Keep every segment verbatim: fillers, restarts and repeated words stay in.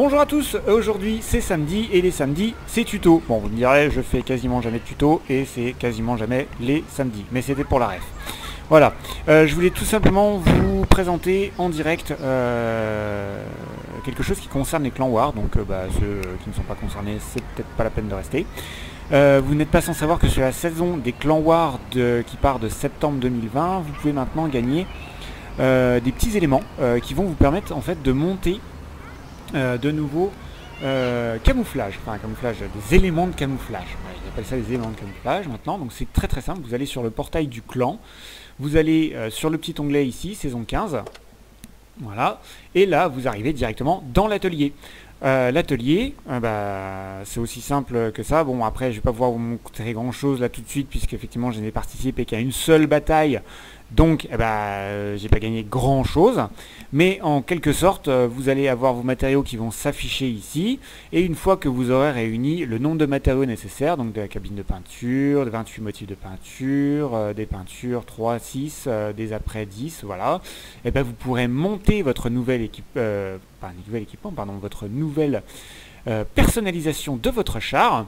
Bonjour à tous, aujourd'hui c'est samedi et les samedis c'est tuto. Bon, vous me direz, je fais quasiment jamais de tuto et c'est quasiment jamais les samedis, mais c'était pour la ref. Voilà, euh, je voulais tout simplement vous présenter en direct euh, quelque chose qui concerne les clans War, donc euh, bah, ceux qui ne sont pas concernés, c'est peut-être pas la peine de rester. Euh, vous n'êtes pas sans savoir que sur la saison des clans War de, qui part de septembre deux mille vingt, vous pouvez maintenant gagner euh, des petits éléments euh, qui vont vous permettre en fait de monter Euh, de nouveau euh, camouflage, enfin camouflage, des éléments de camouflage. Ouais, ils appellent ça des éléments de camouflage maintenant, donc c'est très très simple. Vous allez sur le portail du clan, vous allez euh, sur le petit onglet ici, saison quinze, voilà, et là vous arrivez directement dans l'atelier. Euh, l'atelier, euh, bah, c'est aussi simple que ça. Bon, après je vais pas pouvoir vous montrer grand chose là tout de suite, puisque effectivement je n'ai participé qu'à une seule bataille. Donc, eh ben, euh, j'ai pas gagné grand chose, mais en quelque sorte, euh, vous allez avoir vos matériaux qui vont s'afficher ici, et une fois que vous aurez réuni le nombre de matériaux nécessaires, donc de la cabine de peinture, de vingt-huit motifs de peinture, euh, des peintures trois, six, euh, des après dix, voilà, et eh ben vous pourrez monter votre nouvelle équipe, euh, pas un nouvel équipement, pardon, votre nouvelle euh, personnalisation de votre char,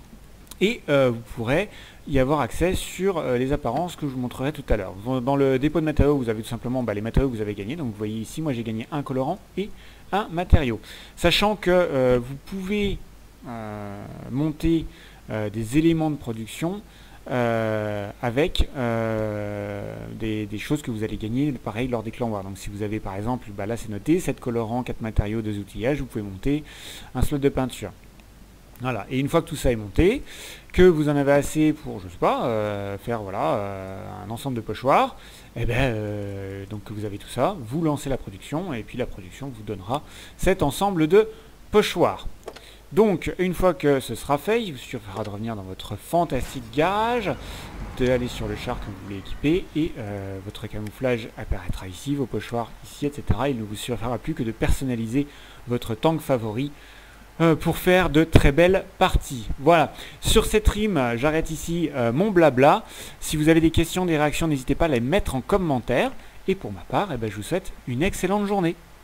et euh, vous pourrez y avoir accès sur euh, les apparences que je vous montrerai tout à l'heure. Dans le dépôt de matériaux, vous avez tout simplement bah, les matériaux que vous avez gagnés. Donc vous voyez ici, moi j'ai gagné un colorant et un matériau. Sachant que euh, vous pouvez euh, monter euh, des éléments de production euh, avec euh, des, des choses que vous allez gagner pareil lors des clans War. Donc si vous avez par exemple, bah, là c'est noté, sept colorants, quatre matériaux, deux outillages, vous pouvez monter un slot de peinture. Voilà, et une fois que tout ça est monté, que vous en avez assez pour, je sais pas, euh, faire voilà euh, un ensemble de pochoirs, et ben euh, donc que vous avez tout ça, vous lancez la production, et puis la production vous donnera cet ensemble de pochoirs. Donc, une fois que ce sera fait, il vous suffira de revenir dans votre fantastique garage, d'aller sur le char que vous voulez équiper, et euh, votre camouflage apparaîtra ici, vos pochoirs ici, et cetera. Il ne vous suffira plus que de personnaliser votre tank favori Euh, pour faire de très belles parties. Voilà, sur cette rime, j'arrête ici euh, mon blabla. Si vous avez des questions, des réactions, n'hésitez pas à les mettre en commentaire. Et pour ma part, eh ben, je vous souhaite une excellente journée.